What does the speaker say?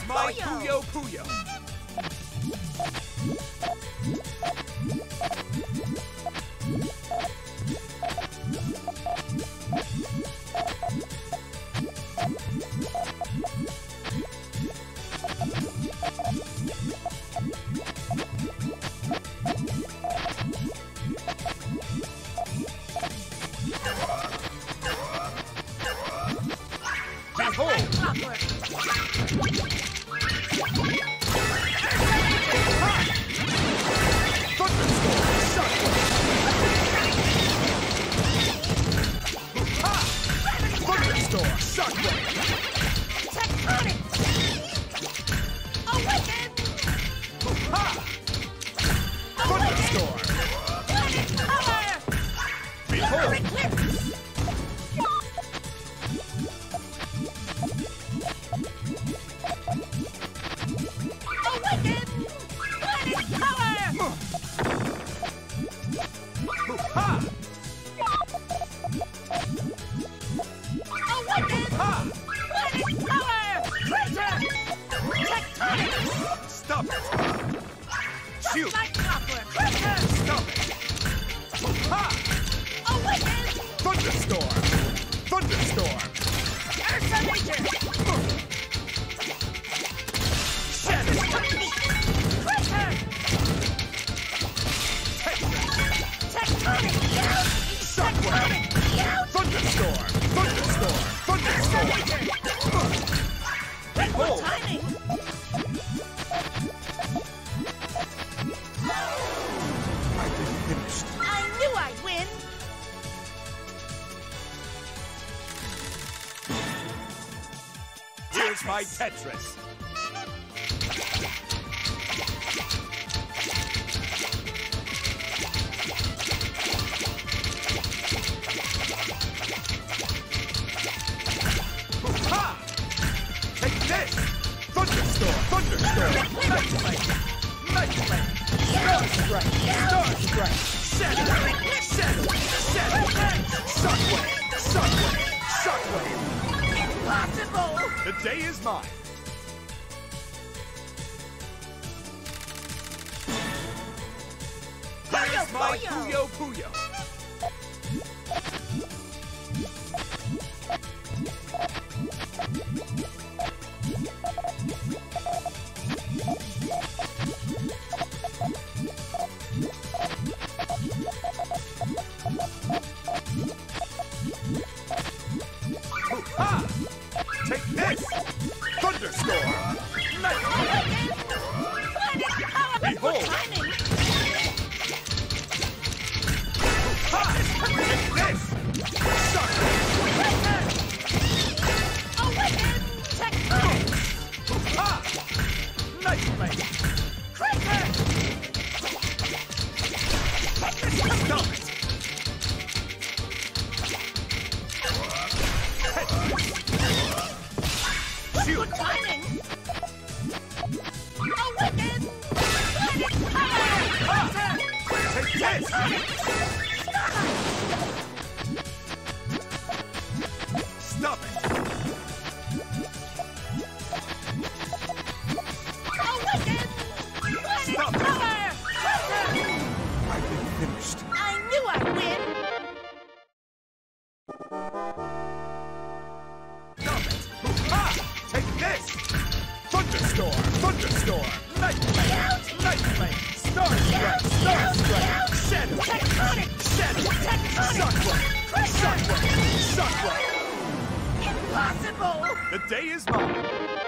my Puyo Puyo. My Tetris. Ha! Take this! Thunderstorm! Thunderstorm! Night Flame! Night Flame! Star Strike! Star Strike! Shadow! Shadow! Shadow! Shockwave! Shockwave! Shockwave! Impossible! The day is mine. Here's my Puyo Puyo. Take this! Thunderstorm! Night Flame! Behold! Take this! Night Flame! Stop it! Shoot! Timing! Awaken! Take this! Stop it! Awaken! Stop it! I've been finished. I knew I'd win! Thunderstorm! Thunderstorm! Night Flame! Night Flame! Star Strike! Star Strike! Shadow! Shadow! Shockwave! Shockwave! Shockwave! Impossible! The day is mine!